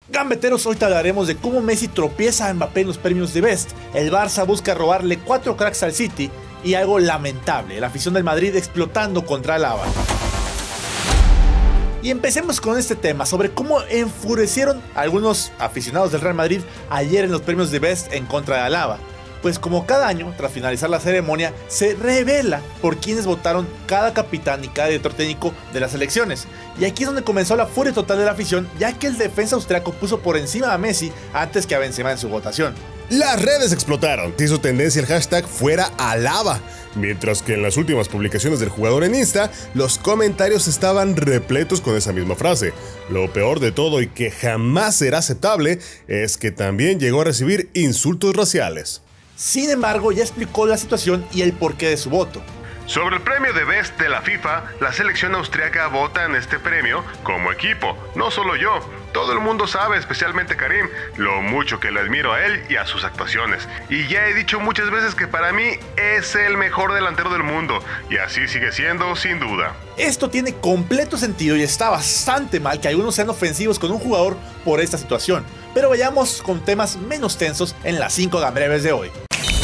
Gambeteros, hoy te hablaremos de cómo Messi tropieza a Mbappé en los premios de Best, el Barça busca robarle 4 cracks al City y algo lamentable, la afición del Madrid explotando contra Alaba. Y empecemos con este tema sobre cómo enfurecieron a algunos aficionados del Real Madrid ayer en los premios de Best en contra de Alaba. Pues como cada año, tras finalizar la ceremonia, se revela por quienes votaron cada capitán y cada director técnico de las selecciones. Y aquí es donde comenzó la furia total de la afición, ya que el defensa austriaco puso por encima a Messi antes que a Benzema en su votación. Las redes explotaron, hizo tendencia el hashtag fuera Alaba, mientras que en las últimas publicaciones del jugador en Insta, los comentarios estaban repletos con esa misma frase. Lo peor de todo y que jamás será aceptable es que también llegó a recibir insultos raciales. Sin embargo, ya explicó la situación y el porqué de su voto. Sobre el premio de Best de la FIFA, la selección austriaca vota en este premio como equipo, no solo yo. Todo el mundo sabe, especialmente Karim, lo mucho que le admiro a él y a sus actuaciones. Y ya he dicho muchas veces que para mí es el mejor delantero del mundo, y así sigue siendo sin duda. Esto tiene completo sentido y está bastante mal que algunos sean ofensivos con un jugador por esta situación. Pero vayamos con temas menos tensos en las 5 gambreves de hoy.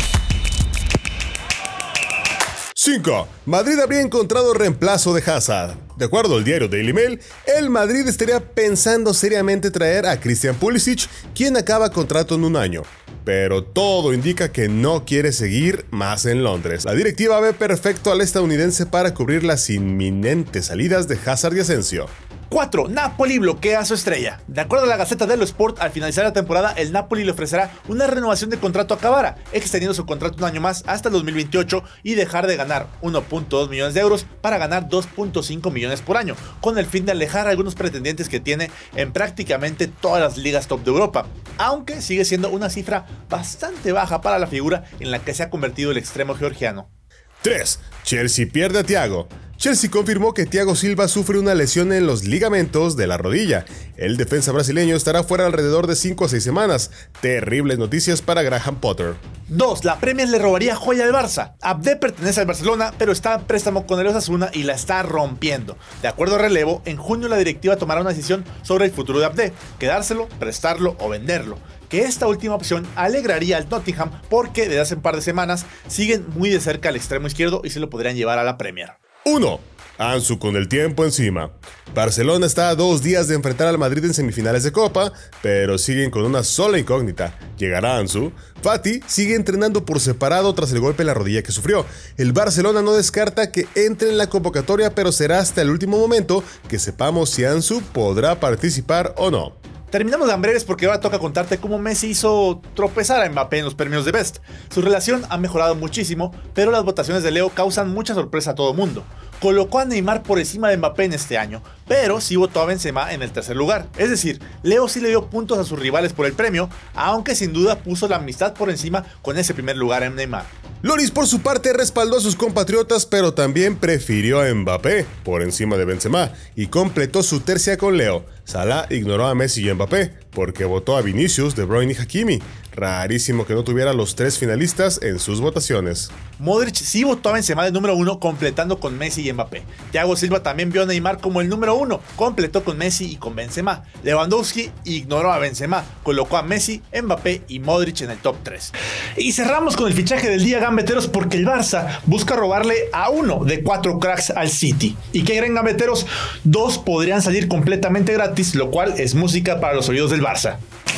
5. Madrid habría encontrado reemplazo de Hazard. De acuerdo al diario Daily Mail, el Madrid estaría pensando seriamente traer a Christian Pulisic, quien acaba contrato en un año. Pero todo indica que no quiere seguir más en Londres. La directiva ve perfecto al estadounidense para cubrir las inminentes salidas de Hazard y Asensio. 4. Napoli bloquea a su estrella. De acuerdo a la Gaceta dello Sport, al finalizar la temporada, el Napoli le ofrecerá una renovación de contrato a Kvara, extendiendo su contrato un año más hasta el 2028 y dejar de ganar 1.2 millones de euros para ganar 2.5 millones por año, con el fin de alejar a algunos pretendientes que tiene en prácticamente todas las ligas top de Europa, aunque sigue siendo una cifra bastante baja para la figura en la que se ha convertido el extremo georgiano. 3. Chelsea pierde a Thiago. Chelsea confirmó que Thiago Silva sufre una lesión en los ligamentos de la rodilla. El defensa brasileño estará fuera alrededor de 5 a 6 semanas. Terribles noticias para Graham Potter. 2. La Premier le robaría joya al Barça. Abde pertenece al Barcelona, pero está en préstamo con el Osasuna y la está rompiendo. De acuerdo a Relevo, en junio la directiva tomará una decisión sobre el futuro de Abde: quedárselo, prestarlo o venderlo. Que esta última opción alegraría al Nottingham porque desde hace un par de semanas siguen muy de cerca al extremo izquierdo y se lo podrían llevar a la Premier. 1. Ansu con el tiempo encima. Barcelona está a 2 días de enfrentar al Madrid en semifinales de Copa, pero siguen con una sola incógnita. ¿Llegará Ansu? Fati sigue entrenando por separado tras el golpe en la rodilla que sufrió. El Barcelona no descarta que entre en la convocatoria, pero será hasta el último momento que sepamos si Ansu podrá participar o no. Terminamos de hambreres porque ahora toca contarte cómo Messi hizo tropezar a Mbappé en los premios de Best. Su relación ha mejorado muchísimo, pero las votaciones de Leo causan mucha sorpresa a todo mundo. Colocó a Neymar por encima de Mbappé en este año, pero sí votó a Benzema en el tercer lugar. Es decir, Leo sí le dio puntos a sus rivales por el premio, aunque sin duda puso la amistad por encima con ese primer lugar en Neymar. Loris por su parte respaldó a sus compatriotas, pero también prefirió a Mbappé por encima de Benzema y completó su tercia con Leo. Salah ignoró a Messi y Mbappé porque votó a Vinicius, De Bruyne y Hakimi. Rarísimo que no tuviera los 3 finalistas en sus votaciones. Modric sí votó a Benzema de número 1, completando con Messi y Mbappé. Thiago Silva también vio a Neymar como el número 1, completó con Messi y con Benzema. Lewandowski ignoró a Benzema, colocó a Messi, Mbappé y Modric en el top 3. Y cerramos con el fichaje del día, gambeteros, porque el Barça busca robarle a uno de 4 cracks al City. ¿Y qué creen, gambeteros? 2 podrían salir completamente gratis, lo cual es música para los oídos del Barça.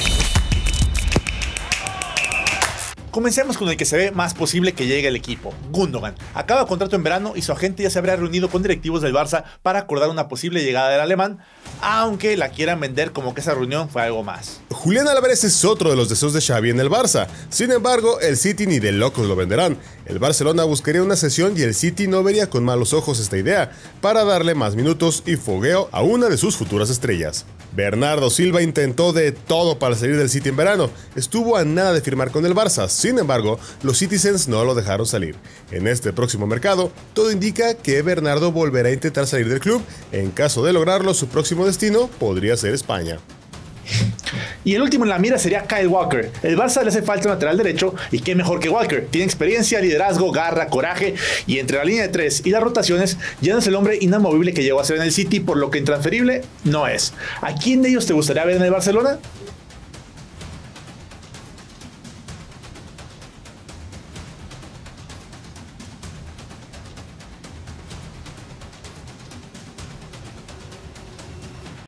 Comencemos con el que se ve más posible que llegue al equipo, Gundogan. Acaba contrato en verano y su agente ya se habría reunido con directivos del Barça para acordar una posible llegada del alemán, aunque la quieran vender como que esa reunión fue algo más. Julián Álvarez es otro de los deseos de Xavi en el Barça. Sin embargo, el City ni de locos lo venderán. El Barcelona buscaría una cesión y el City no vería con malos ojos esta idea, para darle más minutos y fogueo a una de sus futuras estrellas. Bernardo Silva intentó de todo para salir del City en verano. Estuvo a nada de firmar con el Barça. Sin embargo, los Citizens no lo dejaron salir. En este próximo mercado, todo indica que Bernardo volverá a intentar salir del club. En caso de lograrlo, su próximo destino podría ser España. Y el último en la mira sería Kyle Walker. El Barça le hace falta un lateral derecho y qué mejor que Walker. Tiene experiencia, liderazgo, garra, coraje y entre la línea de 3 y las rotaciones ya no es el hombre inamovible que llegó a ser en el City, por lo que intransferible no es. ¿A quién de ellos te gustaría ver en el Barcelona?